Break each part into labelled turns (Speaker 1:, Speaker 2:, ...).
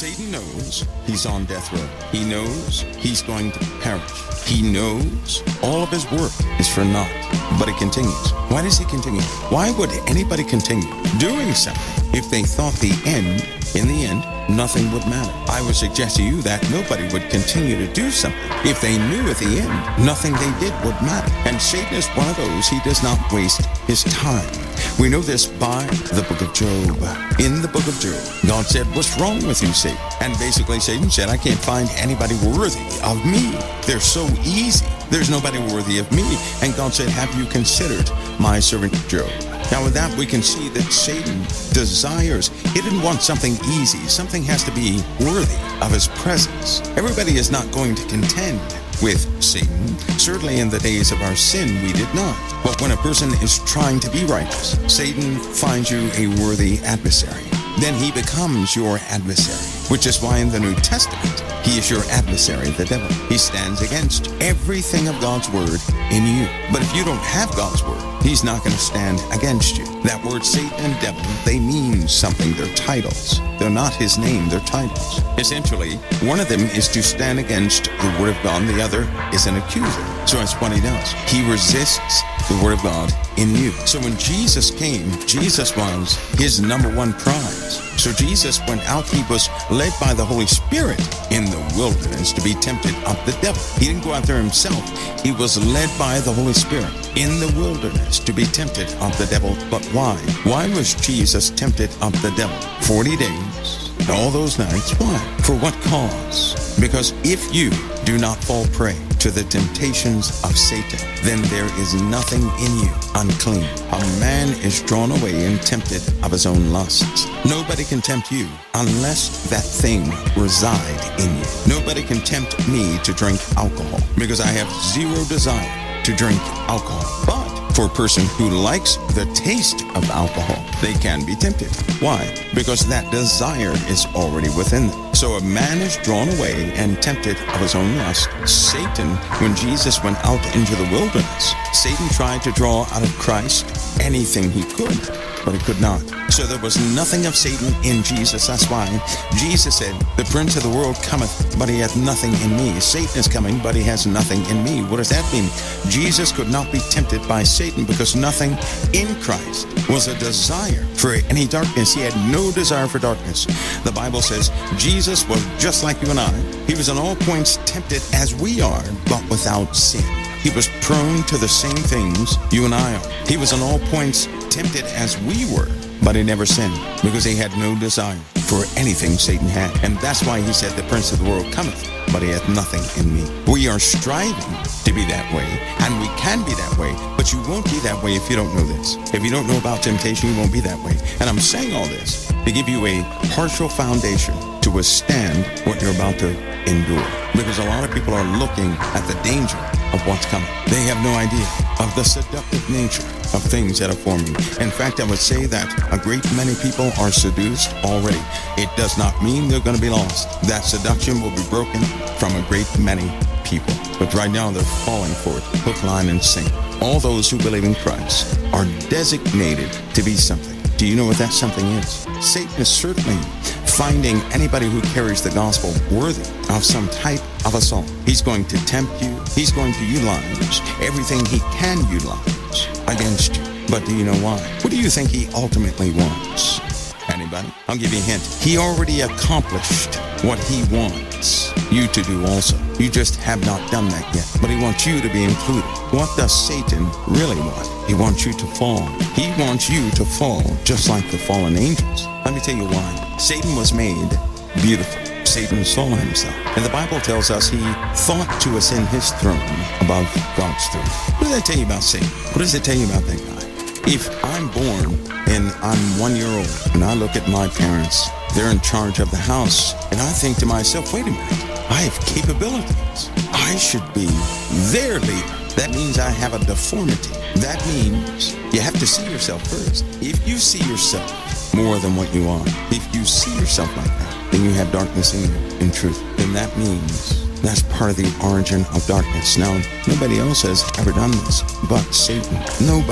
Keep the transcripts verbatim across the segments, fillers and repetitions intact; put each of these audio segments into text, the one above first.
Speaker 1: Satan knows he's on death row. He knows he's going to perish. He knows all of his work is for naught, but he continues. Why does he continue? Why would anybody continue doing something if they thought the end, in the end, nothing would matter? I would suggest to you that nobody would continue to do something if they knew at the end nothing they did would matter. And Satan is one of those, he does not waste his time. We know this by the book of Job. In the book of Job, God said, "What's wrong with you, Satan?" And basically Satan said, "I can't find anybody worthy of me. They're so easy. There's nobody worthy of me." And God said, "Have you considered my servant Job?" Now with that, we can see that Satan desires, he didn't want something easy. Something has to be worthy of his presence. Everybody is not going to contend with Satan. Certainly in the days of our sin, we did not. But when a person is trying to be righteous, Satan finds you a worthy adversary. Then he becomes your adversary, which is why in the New Testament, he is your adversary, the devil. He stands against everything of God's word in you. But if you don't have God's word, he's not going to stand against you. That word Satan and devil, they mean something. They're titles. They're not his name, they're titles. Essentially, one of them is to stand against the word of God, and the other is an accuser. So that's what he does. He resists the word of God in you. So when Jesus came, Jesus was his number one prize. So Jesus went out, he was led by the Holy Spirit in the wilderness to be tempted of the devil. He didn't go out there himself. He was led by the Holy Spirit in the wilderness to be tempted of the devil. But why? Why was Jesus tempted of the devil? forty days, all those nights. Why? For what cause? Because if you do not fall prey to the temptations of Satan, then there is nothing in you unclean. A man is drawn away and tempted of his own lusts. Nobody can tempt you unless that thing reside in you. Nobody can tempt me to drink alcohol because I have zero desire to drink alcohol. But for a person who likes the taste of alcohol, they can be tempted. Why? Because that desire is already within them. So a man is drawn away and tempted of his own lust. Satan, when Jesus went out into the wilderness, Satan tried to draw out of Christ anything he could, but he could not. So there was nothing of Satan in Jesus. That's why Jesus said, "The prince of the world cometh, but he hath nothing in me." Satan is coming, but he has nothing in me. What does that mean? Jesus could not be tempted by Satan because nothing in Christ was a desire for any darkness. He had no desire for darkness. The Bible says Jesus was just like you and I. He was in all points tempted as we are, but without sin. He was prone to the same things you and I are. He was in all points tempted as we were, but he never sinned because he had no desire for anything Satan had. And that's why he said, "The prince of the world cometh, but he hath nothing in me." We are striving to be that way, and we can be that way, but you won't be that way if you don't know this. If you don't know about temptation, you won't be that way. And I'm saying all this to give you a partial foundation to withstand what you're about to endure. Because a lot of people are looking at the danger of what's coming. They have no idea of the seductive nature of things that are forming. In fact, I would say that a great many people are seduced already. It does not mean they're going to be lost. That seduction will be broken from a great many people. But right now they're falling for it, hook, line, and sinker. All those who believe in Christ are designated to be something. Do you know what that something is? Satan is certainly finding anybody who carries the gospel worthy of some type of assault. He's going to tempt you. He's going to utilize everything he can utilize against you. But do you know why? What do you think he ultimately wants? Anybody? I'll give you a hint. He already accomplished what he wants you to do also. You just have not done that yet. But he wants you to be included. What does Satan really want? He wants you to fall. He wants you to fall just like the fallen angels. Let me tell you why. Satan was made beautiful. Satan saw himself. And the Bible tells us he thought to ascend his throne above God's throne. What does that tell you about Satan? What does it tell you about that guy? If I'm born and I'm one year old and I look at my parents, they're in charge of the house, and I think to myself, wait a minute, I have capabilities. I should be their leader. That means I have a deformity. That means you have to see yourself first. If you see yourself more than what you are, if you see yourself like that, then you have darkness in you, in truth. Then that means that's part of the origin of darkness. Now, nobody else has ever done this but Satan. Nobody.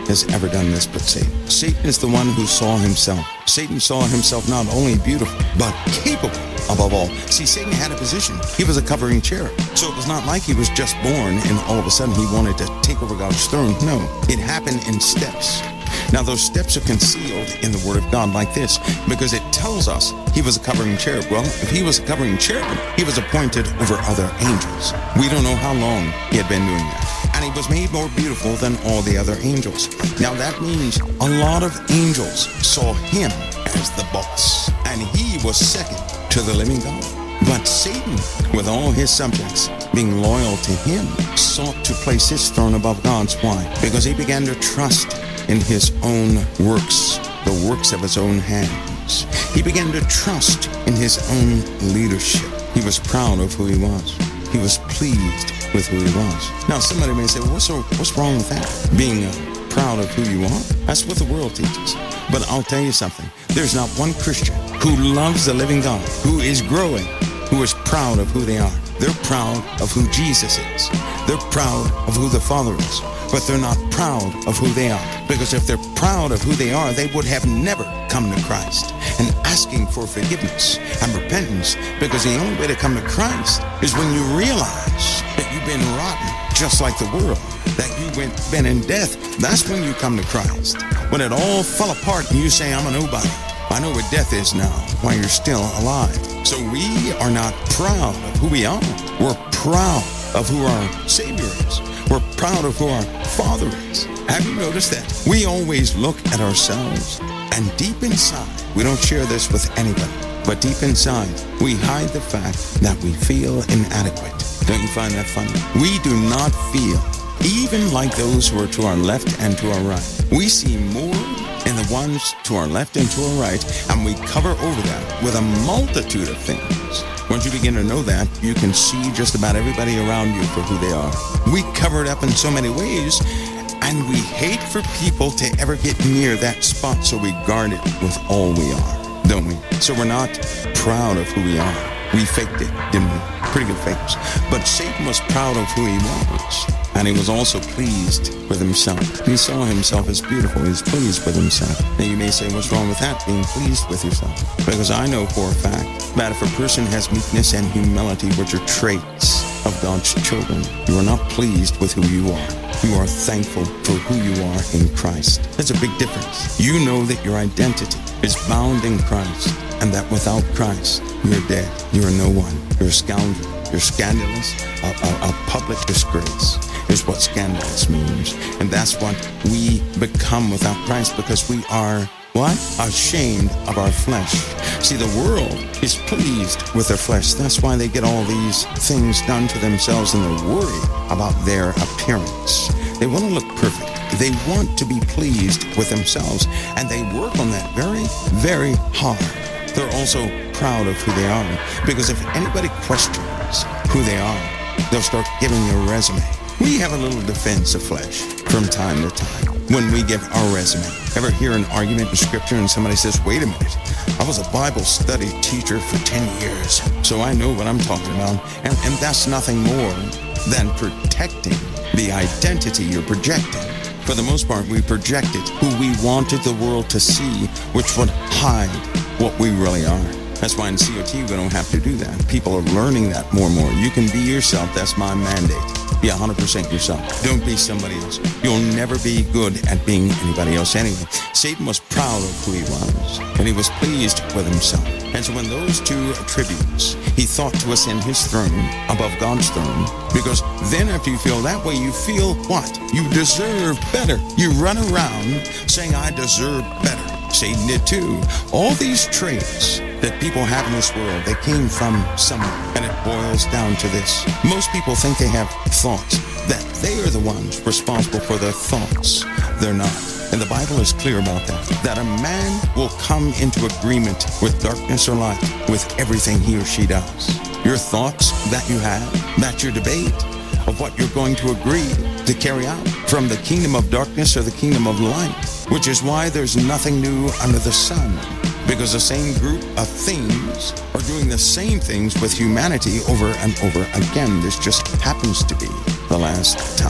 Speaker 1: has ever done this but Satan. Satan is the one who saw himself. Satan saw himself not only beautiful, but capable above all. See, Satan had a position. He was a covering cherub. So it was not like he was just born and all of a sudden he wanted to take over God's throne. No, it happened in steps. Now, those steps are concealed in the Word of God like this, because it tells us he was a covering cherub. Well, if he was a covering cherub, he was appointed over other angels. We don't know how long he had been doing that. And he was made more beautiful than all the other angels. Now, that means a lot of angels saw him as the boss, and he was second to the living God. But Satan, with all his subjects being loyal to him, sought to place his throne above God's. Why? Because he began to trust in his own works, the works of his own hands. He began to trust in his own leadership. He was proud of who he was. He was pleased with who he was. Now, somebody may say, well, what's, so, what's wrong with that? Being uh, proud of who you are? That's what the world teaches. But I'll tell you something. There's not one Christian who loves the living God, who is growing, who is proud of who they are. They're proud of who Jesus is. They're proud of who the Father is. But they're not proud of who they are. Because if they're proud of who they are, they would have never come to Christ and asking for forgiveness and repentance. Because the only way to come to Christ is when you realize that you've been rotten, just like the world, that you've been, been in death. That's when you come to Christ. When it all fell apart and you say, I'm a nobody. I know what death is now, while you're still alive. So we are not proud of who we are. We're proud of who our Savior is. We're proud of who our Father is. Have you noticed that? We always look at ourselves, and deep inside, we don't share this with anybody, but deep inside, we hide the fact that we feel inadequate. Don't you find that funny? We do not feel even like those who are to our left and to our right. We see more in the ones to our left and to our right, and we cover over that with a multitude of things. Once you begin to know that, you can see just about everybody around you for who they are. We cover it up in so many ways, and we hate for people to ever get near that spot, so we guard it with all we are, don't we? So we're not proud of who we are. We faked it, didn't we? Pretty good fakers. But Satan was proud of who he was, and he was also pleased with himself. He saw himself as beautiful. He was pleased with himself. Now you may say, what's wrong with that, being pleased with yourself? Because I know for a fact that if a person has meekness and humility, which are traits of God's children, you are not pleased with who you are. You are thankful for who you are in Christ. That's a big difference. You know that your identity is bound in Christ, and that without Christ, you're dead. You're no one. You're a scoundrel. You're scandalous. A, a, a public disgrace is what scandalous means. And that's what we become without Christ, because we are what? Ashamed of our flesh. See, the world is pleased with their flesh. That's why they get all these things done to themselves, and they worry about their appearance. They want to look perfect. They want to be pleased with themselves, and they work on that very, very hard. They're also proud of who they are, because if anybody questions who they are, they'll start giving you a resume. We have a little defense of flesh from time to time when we give our resume. Ever hear an argument in Scripture and somebody says, wait a minute, I was a Bible study teacher for ten years, so I know what I'm talking about. And, and that's nothing more than protecting the identity you're projecting. For the most part, we projected who we wanted the world to see, which would hide what we really are. That's why in C O T we don't have to do that. People are learning that more and more. You can be yourself. That's my mandate. Be one hundred percent yourself. Don't be somebody else. You'll never be good at being anybody else anyway. Satan was proud of who he was, and he was pleased with himself. And so when those two attributes, he thought to ascend his throne above God's throne, because then after you feel that way, you feel what? You deserve better. You run around saying, I deserve better. Satan did too. All these traits that people have in this world, they came from somewhere, and it boils down to this. Most people think they have thoughts, that they are the ones responsible for their thoughts. They're not. And the Bible is clear about that, that a man will come into agreement with darkness or light with everything he or she does. Your thoughts that you have, that's your debate of what you're going to agree to carry out from the kingdom of darkness or the kingdom of light, which is why there's nothing new under the sun, because the same group of things are doing the same things with humanity over and over again. This just happens to be the last time.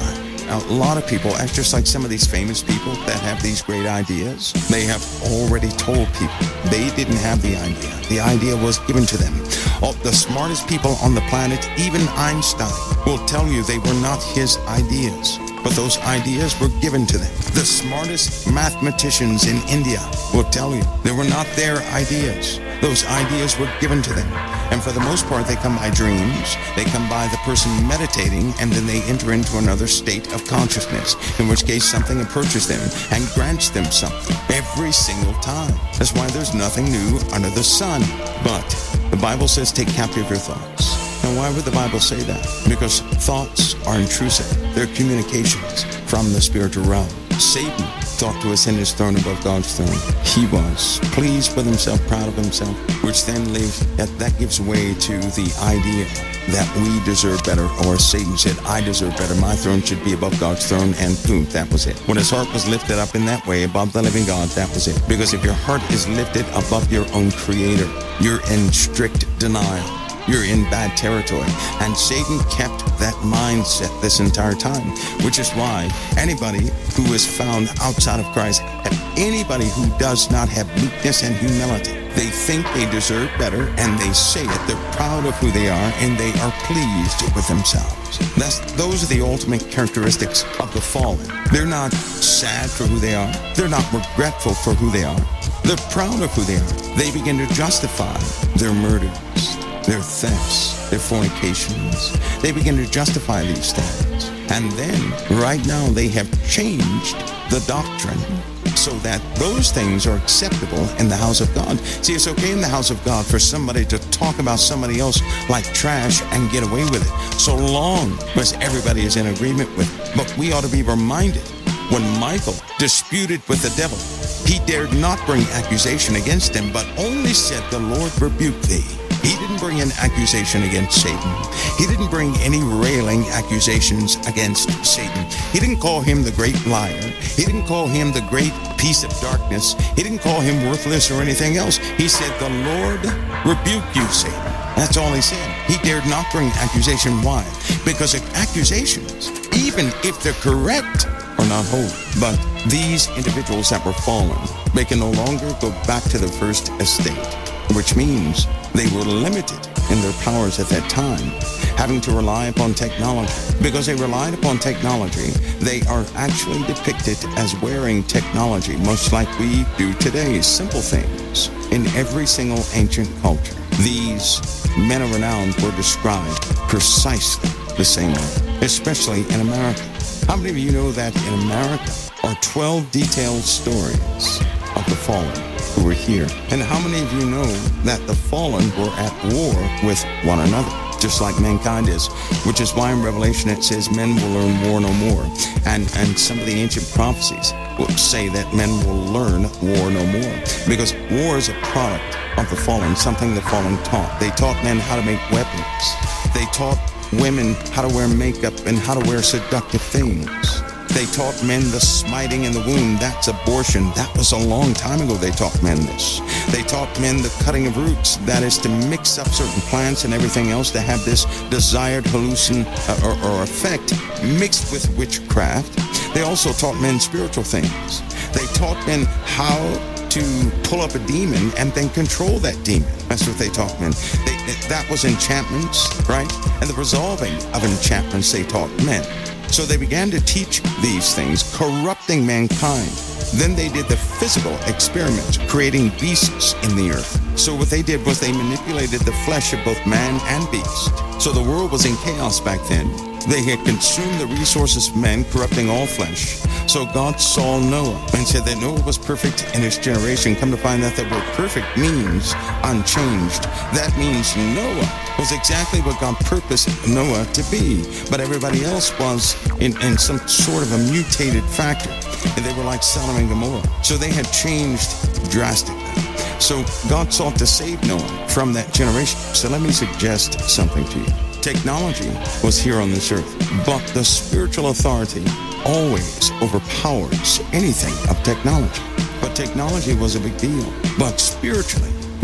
Speaker 1: a lot of people, just like some of these famous people that have these great ideas, they have already told people they didn't have the idea. The idea was given to them. All the smartest people on the planet, even Einstein, will tell you they were not his ideas, but those ideas were given to them. The smartest mathematicians in India will tell you they were not their ideas. Those ideas were given to them. And for the most part, they come by dreams. They come by the person meditating, and then they enter into another state of consciousness, in which case something approaches them and grants them something every single time. That's why there's nothing new under the sun. But the Bible says, take captive your thoughts. Now, why would the Bible say that? Because thoughts are intrusive. They're communications from the spiritual realm. Satan thought to ascend his throne above God's throne. He was pleased with himself, proud of himself, which then leaves, that, that gives way to the idea that we deserve better, or Satan said, I deserve better. My throne should be above God's throne, and boom, that was it. When his heart was lifted up in that way above the living God, that was it. Because if your heart is lifted above your own creator, you're in strict denial. You're in bad territory. And Satan kept that mindset this entire time, which is why anybody who is found outside of Christ, anybody who does not have meekness and humility, they think they deserve better, and they say it. They're proud of who they are, and they are pleased with themselves. That's, those are the ultimate characteristics of the fallen. They're not sad for who they are. They're not regretful for who they are. They're proud of who they are. They begin to justify their murders, their thefts, their fornications. They begin to justify these things. And then, right now, they have changed the doctrine so that those things are acceptable in the house of God. See, it's okay in the house of God for somebody to talk about somebody else like trash and get away with it, so long as everybody is in agreement with it. But we ought to be reminded, when Michael disputed with the devil, he dared not bring accusation against him, but only said, the Lord rebuke thee. He didn't bring an accusation against Satan. He didn't bring any railing accusations against Satan. He didn't call him the great liar. He didn't call him the great piece of darkness. He didn't call him worthless or anything else. He said, the Lord rebuke you, Satan. That's all he said. He dared not bring accusation. Why? Because accusations, even if they're correct, are not holy. But these individuals that were fallen, they can no longer go back to the first estate, which means they were limited in their powers at that time, having to rely upon technology. Because they relied upon technology, they are actually depicted as wearing technology, much like we do today. Simple things in every single ancient culture. These men of renown were described precisely the same way, especially in America. How many of you know that in America are twelve detailed stories of the fallen who were here? And how many of you know that the fallen were at war with one another, just like mankind is? Which is why in Revelation it says men will learn war no more. And, and some of the ancient prophecies will say that men will learn war no more. Because war is a product of the fallen, something the fallen taught. They taught men how to make weapons. They taught women how to wear makeup and how to wear seductive things. They taught men the smiting in the womb. That's abortion. That was a long time ago they taught men this. They taught men the cutting of roots. That is to mix up certain plants and everything else to have this desired hallucin uh, or, or effect mixed with witchcraft. They also taught men spiritual things. They taught men how to pull up a demon and then control that demon. That's what they taught men. They, that was enchantments, right? And the resolving of enchantments they taught men. So they began to teach these things, corrupting mankind. Then they did the physical experiment, creating beasts in the earth. So what they did was they manipulated the flesh of both man and beast. So the world was in chaos back then. They had consumed the resources of men, corrupting all flesh. So God saw Noah and said that Noah was perfect in his generation. Come to find out that word perfect means unchanged. That means Noah was exactly what God purposed Noah to be. But everybody else was in, in some sort of a mutated factor. And they were like Sodom and Gomorrah. So they had changed drastically. So God sought to save Noah from that generation. So let me suggest something to you. Technology was here on this earth, but the spiritual authority always overpowers anything of technology. But technology was a big deal. But spiritually,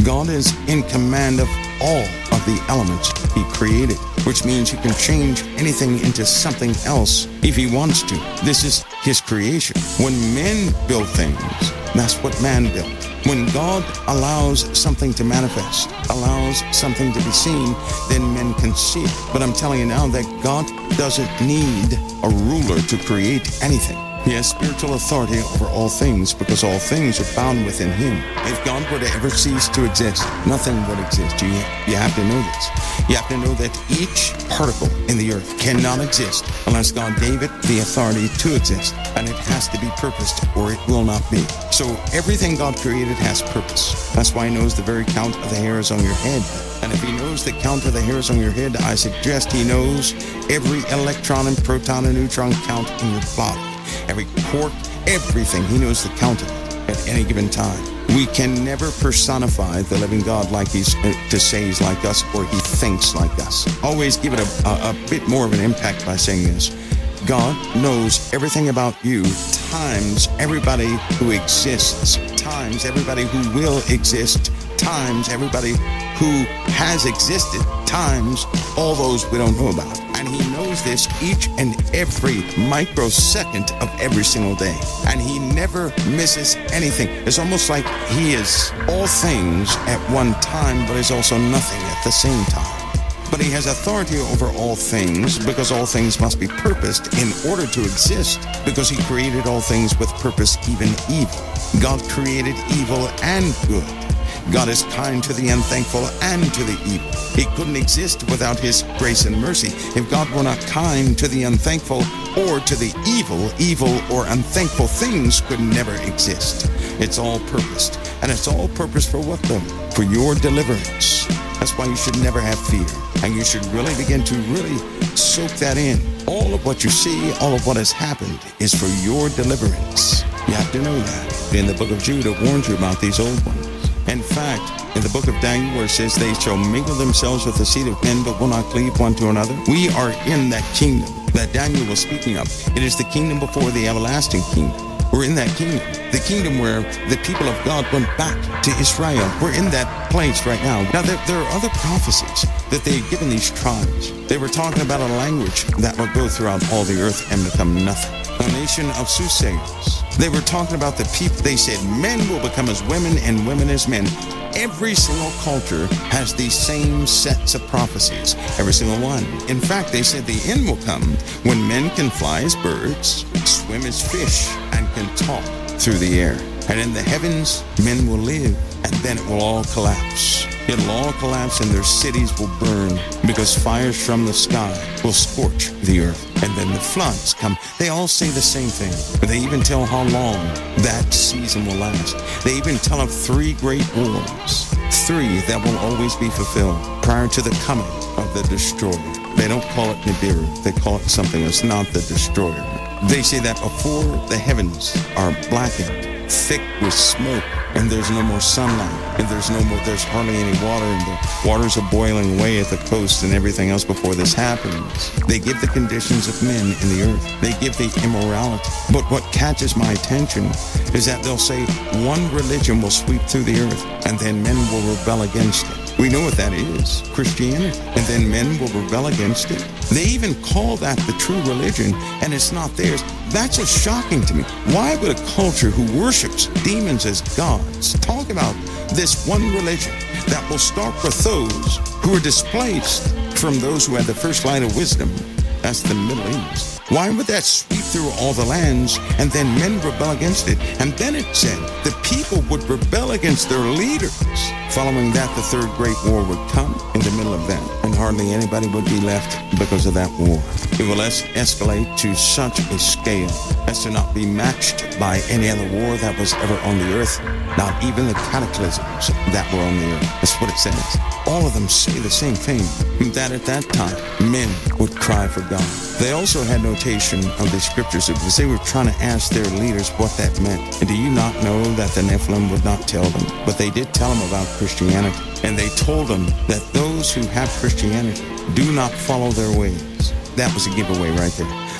Speaker 1: God is in command of all of the elements he created, which means he can change anything into something else if he wants to. This is his creation. When men build things, that's what man built. When God allows something to manifest, allows something to be seen, then men can see it. But I'm telling you now that God doesn't need a ruler to create anything. He has spiritual authority over all things because all things are bound within him. If God were to ever cease to exist, nothing would exist. You, you have to know this. You have to know that each particle in the earth cannot exist unless God gave it the authority to exist. And it has to be purposed or it will not be. So everything God created has purpose. That's why he knows the very count of the hairs on your head. And if he knows the count of the hairs on your head, I suggest he knows every electron and proton and neutron count in your body. Every quark, everything. He knows the count of it at any given time. We can never personify the living God like he's uh, to say he's like us or he thinks like us. Always give it a, a, a bit more of an impact by saying this. God knows everything about you times everybody who exists, times everybody who will exist, times everybody who has existed, times all those we don't know about. And he knows this each and every microsecond of every single day. And he never misses anything. It's almost like he is all things at one time, but is also nothing at the same time. But he has authority over all things because all things must be purposed in order to exist, because he created all things with purpose, even evil. God created evil and good. God is kind to the unthankful and to the evil. He couldn't exist without his grace and mercy. If God were not kind to the unthankful or to the evil, evil or unthankful things could never exist. It's all purposed. And it's all purposed for what though? For your deliverance. That's why you should never have fear. And you should really begin to really soak that in. All of what you see, all of what has happened is for your deliverance. You have to know that. In the book of Jude, it warns you about these old ones. In fact, in the book of Daniel, where it says they shall mingle themselves with the seed of men, but will not cleave one to another, we are in that kingdom that Daniel was speaking of. It is the kingdom before the everlasting kingdom. We're in that kingdom, the kingdom where the people of God went back to Israel. We're in that place right now. Now, there, there are other prophecies that they had given these tribes. They were talking about a language that would go throughout all the earth and become nothing. A nation of soothsayers. They were talking about the people. They said men will become as women and women as men. Every single culture has these same sets of prophecies. Every single one. In fact, they said the end will come when men can fly as birds, swim as fish, and can talk through the air. And in the heavens, men will live, and then it will all collapse. It'll all collapse and their cities will burn because fires from the sky will scorch the earth. And then the floods come. They all say the same thing. But they even tell how long that season will last. They even tell of three great wars. Three that will always be fulfilled prior to the coming of the destroyer. They don't call it Nibiru. They call it something else, not the destroyer. They say that before the heavens are blackened, thick with smoke, and there's no more sunlight, and there's no more, there's hardly any water, and the waters are boiling away at the coast and everything else before this happens. They give the conditions of men in the earth. They give the immorality. But what catches my attention is that they'll say one religion will sweep through the earth, and then men will rebel against it. We know what that is, Christianity. And then men will rebel against it. They even call that the true religion, and it's not theirs. That's just shocking to me. Why would a culture who worships demons as gods talk about this one religion that will start with those who are displaced from those who had the first light of wisdom? That's the Middle East. Why would that sweep through all the lands and then men rebel against it? And then it said the people would rebel against their leaders. Following that, the third great war would come in the middle of that, and hardly anybody would be left because of that war. It will es- escalate to such a scale as to not be matched by any other war that was ever on the earth, not even the cataclysms that were on the earth. That's what it says. All of them say the same thing, that at that time, men would cry for God. They also had notation of the scriptures because they were trying to ask their leaders what that meant. And do you not know that the Nephilim would not tell them? But they did tell them about Christianity. And they told them that those who have Christianity do not follow their ways. That was a giveaway right there.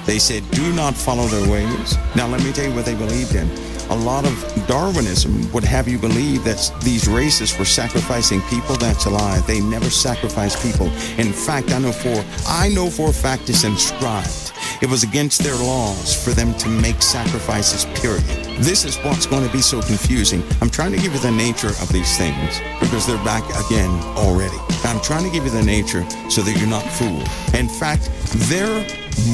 Speaker 1: They said, do not follow their ways. Now, let me tell you what they believed in. A lot of Darwinism would have you believe that these races were sacrificing people. That's a lie. They never sacrificed people. In fact, I know for, I know for a fact it's inscribed. It was against their laws for them to make sacrifices, period. This is what's going to be so confusing. I'm trying to give you the nature of these things because they're back again already. I'm trying to give you the nature so that you're not fooled. In fact, their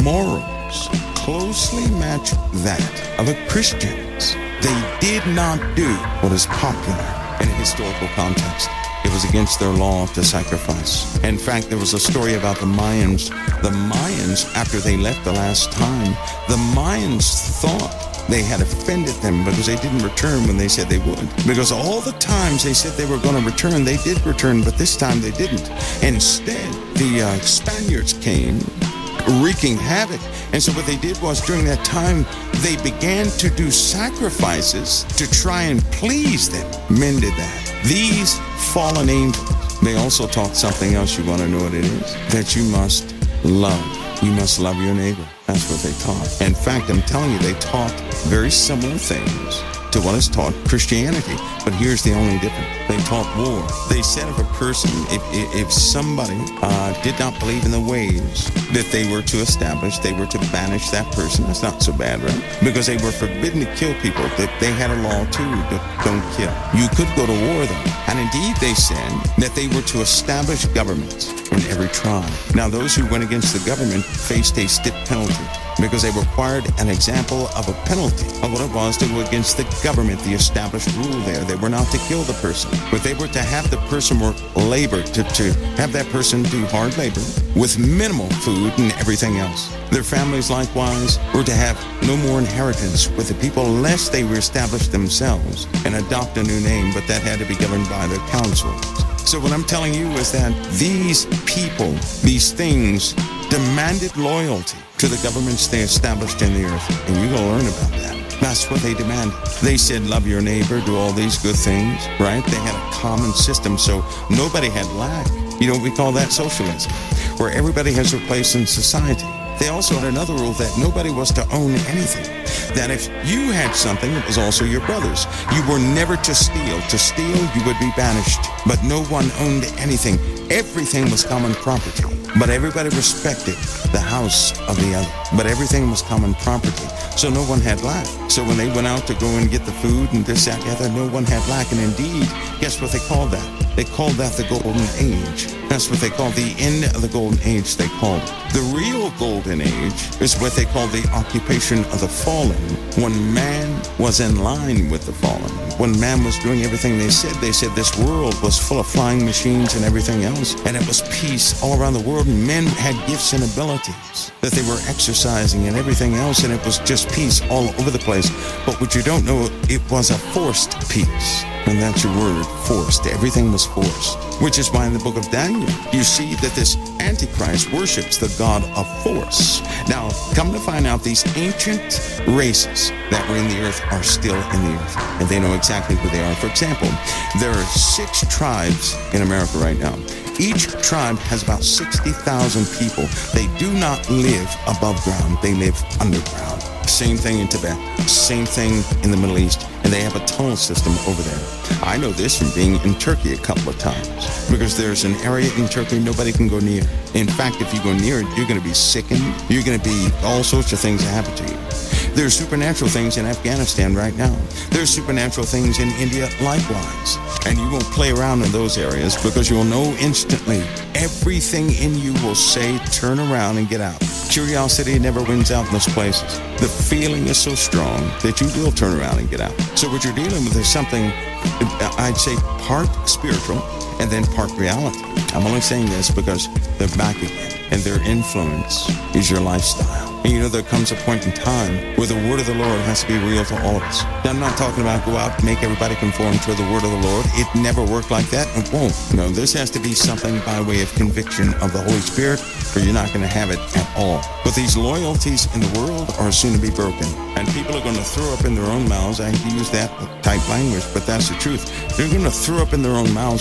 Speaker 1: morals closely match that of a Christians. They did not do what is popular in a historical context. It was against their law to sacrifice. In fact, there was a story about the Mayans. The Mayans, after they left the last time, the Mayans thought they had offended them because they didn't return when they said they would. Because all the times they said they were going to return, they did return, but this time they didn't. Instead, the uh, Spaniards came, wreaking havoc. And so what they did was during that time, they began to do sacrifices to try and please them. Men did that. These fallen angels, they also taught something else. You want to know what it is? That you must love. You must love your neighbor. That's what they taught. In fact, I'm telling you, they taught very similar things to what is taught Christianity. But here's the only difference. They taught war. They said if a person, if, if somebody uh, did not believe in the ways that they were to establish, they were to banish that person. That's not so bad, right? Because they were forbidden to kill people. That they had a law too, that don't kill. You could go to war though. And indeed they said that they were to establish governments in every tribe. Now those who went against the government faced a stiff penalty, because they required an example of a penalty of what it was to go against the government, the established rule there. They were not to kill the person, but they were to have the person work labor, to, to have that person do hard labor with minimal food and everything else. Their families likewise were to have no more inheritance with the people unless they reestablish themselves and adopt a new name, but that had to be governed by their council. So what I'm telling you is that these people, these things, demanded loyalty to the governments they established in the earth. And you're going to learn about that. That's what they demanded. They said, love your neighbor, do all these good things, right? They had a common system, so nobody had lack. You know, we call that socialism, where everybody has their place in society. They also had another rule that nobody was to own anything. That if you had something, it was also your brother's. You were never to steal. To steal, you would be banished. But no one owned anything. Everything was common property. But everybody respected the house of the other. But everything was common property. So no one had lack. So when they went out to go and get the food and this, that, the other, no one had lack. And indeed, guess what they called that? They called that the golden age. That's what they called the end of the golden age, they called it. The real golden age is what they call the occupation of the fallen, when man was in line with the fallen. When man was doing everything they said, they said this world was full of flying machines and everything else, and it was peace all around the world. Men had gifts and abilities that they were exercising and everything else, and it was just peace all over the place. But what you don't know, it was a forced peace. And that's your word, forced. Everything was forced. Which is why in the book of Daniel, you see that this Antichrist worships the god of force. Now, come to find out, these ancient races that were in the earth are still in the earth. And they know exactly who they are. For example, there are six tribes in America right now. Each tribe has about sixty thousand people. They do not live above ground. They live underground. Same thing in Tibet. Same thing in the Middle East. And they have a tunnel system over there. I know this from being in Turkey a couple of times, because there's an area in Turkey nobody can go near. In fact, if you go near it, you're going to be sickened. You're going to be all sorts of things that happen to you. There's supernatural things in Afghanistan right now. There's supernatural things in India likewise. And you won't play around in those areas, because you'll know instantly. Everything in you will say, turn around and get out. Curiosity never wins out in those places. The feeling is so strong that you will turn around and get out. So what you're dealing with is something, I'd say, part spiritual and then part reality. I'm only saying this because they're back again, and their influence is your lifestyle. And you know, there comes a point in time where the word of the Lord has to be real to all of us. Now, I'm not talking about go out and make everybody conform to the word of the Lord. It never worked like that. It won't. No, this has to be something by way of conviction of the Holy Spirit, or you're not going to have it at all. But these loyalties in the world are soon to be broken. And people are going to throw up in their own mouths. I hate to use that type language, but that's the truth. They're going to throw up in their own mouths, and they find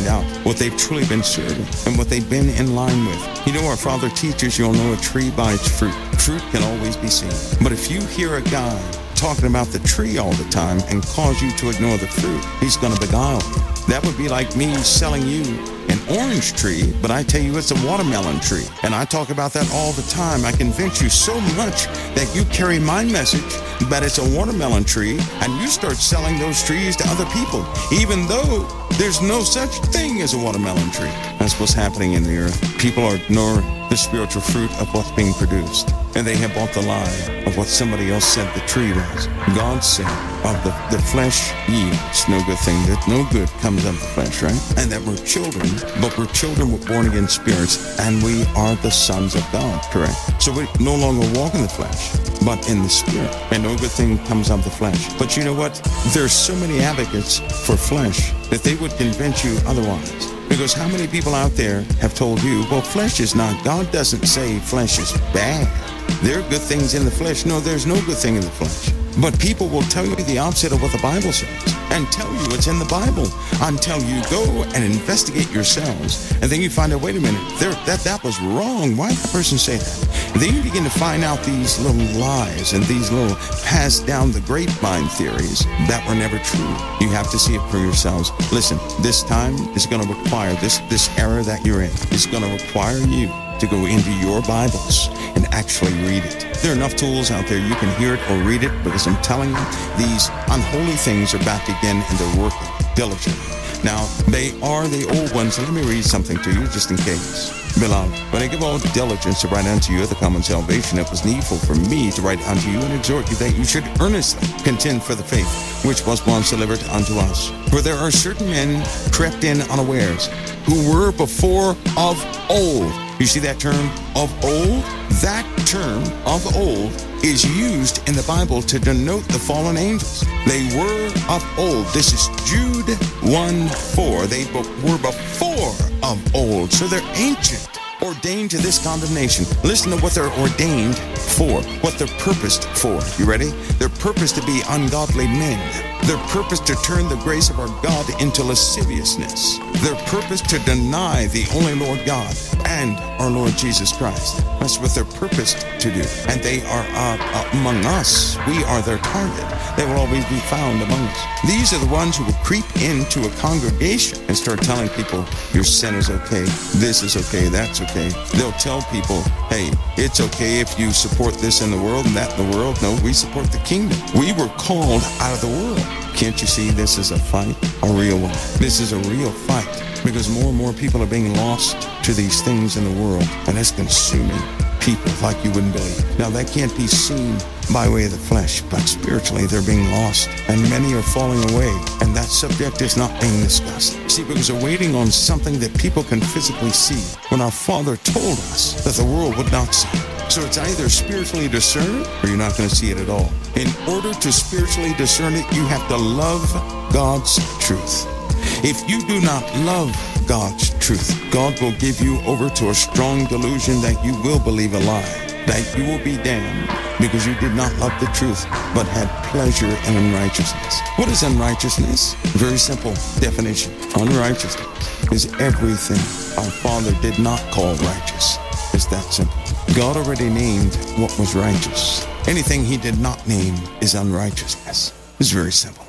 Speaker 1: find out what they've truly been serving and what they've been in line with. You know, our Father teaches you'll know a tree by its fruit. Fruit can always be seen. But if you hear a guy talking about the tree all the time and cause you to ignore the fruit, he's going to beguile you. That would be like me selling you an orange tree, but I tell you it's a watermelon tree. And I talk about that all the time. I convince you so much that you carry my message that it's a watermelon tree, and you start selling those trees to other people, even though there's no such thing as a watermelon tree. That's what's happening in the earth. People are ignoring the spiritual fruit of what's being produced, and they have bought the lie of what somebody else said the tree was. God said of the, the flesh yields no good thing, that no good comes of the flesh, right? And that we're children, but we're children with born-again spirits, and we are the sons of God, correct? So we no longer walk in the flesh, but in the spirit, and no good thing comes of the flesh. But you know what? There's so many advocates for flesh that they would convince you otherwise. Because how many people out there have told you, well, flesh is not, God doesn't say flesh is bad. There are good things in the flesh. No, there's no good thing in the flesh. But people will tell you the opposite of what the Bible says and tell you it's in the Bible until you go and investigate yourselves. And then you find out, wait a minute, there, that, that was wrong. Why did the person say that? And then you begin to find out these little lies and these little passed down the grapevine theories that were never true. You have to see it for yourselves. Listen, this time is going to require, this, this era that you're in is going to require you to go into your Bibles and actually read it. There are enough tools out there. You can hear it or read it, because I'm telling you, these unholy things are back again and they're working diligently. Now, they are the old ones. Let me read something to you just in case. Beloved, when I give all diligence to write unto you the common salvation, it was needful for me to write unto you and exhort you that you should earnestly contend for the faith which was once delivered unto us. For there are certain men crept in unawares, who were before of old. You see that term, of old? That term, of old, is used in the Bible to denote the fallen angels. They were of old. This is Jude one four. They were before of old. So they're ancient, ordained to this condemnation. Listen to what they're ordained for, what they're purposed for. You ready? They're purposed to be ungodly men. They're purposed to turn the grace of our God into lasciviousness. They're purposed to deny the only Lord God and our Lord Jesus Christ. That's what they're purposed to do. And they are uh, uh, among us. We are their target. They will always be found among us. These are the ones who will creep into a congregation and start telling people, your sin is okay, this is okay, that's okay. They'll tell people, hey, it's okay if you support this in the world and that in the world. No, we support the kingdom. We were called out of the world. Can't you see this is a fight? A real one. This is a real fight, because more and more people are being lost to these things in the world, and it's consuming people like you wouldn't believe. Now, that can't be seen by way of the flesh, but spiritually they're being lost, and many are falling away, and that subject is not being discussed. See, because they're waiting on something that people can physically see, when our Father told us that the world would not see. So it's either spiritually discerned or you're not going to see it at all. In order to spiritually discern it, you have to love God's truth. If you do not love God's truth, God will give you over to a strong delusion that you will believe a lie, that you will be damned because you did not love the truth, but had pleasure in unrighteousness. What is unrighteousness? Very simple definition. Unrighteousness is everything our Father did not call righteous. It's that simple. God already named what was righteous. Anything he did not name is unrighteousness. It's very simple.